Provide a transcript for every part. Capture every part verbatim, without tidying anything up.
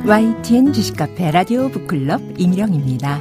와이티엔 주식카페 라디오 북클럽 임일영입니다.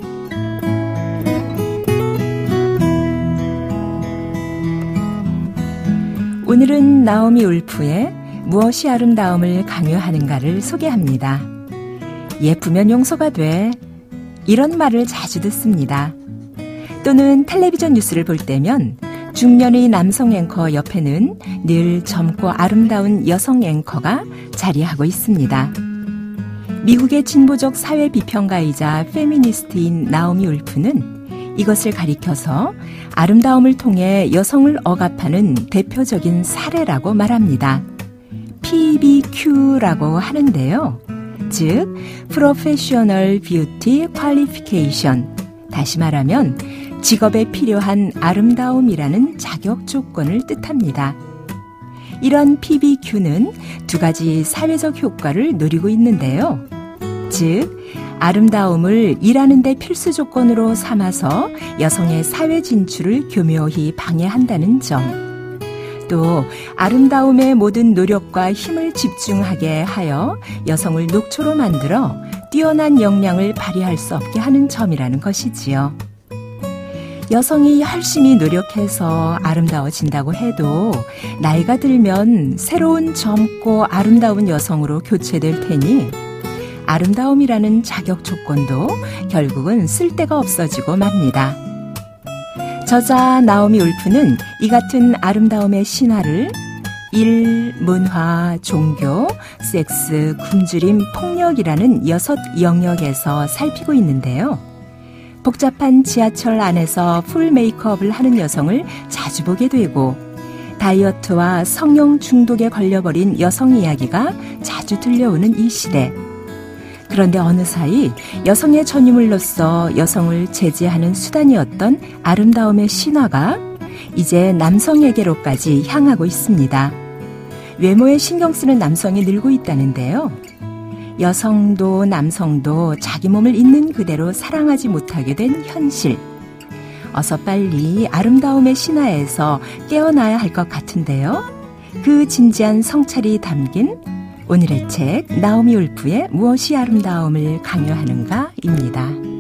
오늘은 나오미 울프의 무엇이 아름다움을 강요하는가를 소개합니다. 예쁘면 용서가 돼. 이런 말을 자주 듣습니다. 또는 텔레비전 뉴스를 볼 때면 중년의 남성 앵커 옆에는 늘 젊고 아름다운 여성 앵커가 자리하고 있습니다. 미국의 진보적 사회 비평가이자 페미니스트인 나오미 울프는 이것을 가리켜서 아름다움을 통해 여성을 억압하는 대표적인 사례라고 말합니다. 피비큐라고 하는데요. 즉, Professional Beauty Qualification, 다시 말하면 직업에 필요한 아름다움이라는 자격 조건을 뜻합니다. 이런 피비큐는 두 가지 사회적 효과를 누리고 있는데요. 즉, 아름다움을 일하는 데 필수 조건으로 삼아서 여성의 사회 진출을 교묘히 방해한다는 점. 또 아름다움의 모든 노력과 힘을 집중하게 하여 여성을 녹초로 만들어 뛰어난 역량을 발휘할 수 없게 하는 점이라는 것이지요. 여성이 열심히 노력해서 아름다워진다고 해도 나이가 들면 새로운 젊고 아름다운 여성으로 교체될 테니 아름다움이라는 자격 조건도 결국은 쓸데가 없어지고 맙니다. 저자 나오미 울프는 이 같은 아름다움의 신화를 일, 문화, 종교, 섹스, 굶주림, 폭력이라는 여섯 영역에서 살피고 있는데요. 복잡한 지하철 안에서 풀 메이크업을 하는 여성을 자주 보게 되고 다이어트와 성형 중독에 걸려버린 여성 이야기가 자주 들려오는 이 시대. 그런데 어느 사이 여성의 전유물로서 여성을 제지하는 수단이었던 아름다움의 신화가 이제 남성에게로까지 향하고 있습니다. 외모에 신경 쓰는 남성이 늘고 있다는데요. 여성도 남성도 자기 몸을 있는 그대로 사랑하지 못하게 된 현실. 어서 빨리 아름다움의 신화에서 깨어나야 할 것 같은데요. 그 진지한 성찰이 담긴 오늘의 책 나오미 울프의 무엇이 아름다움을 강요하는가입니다.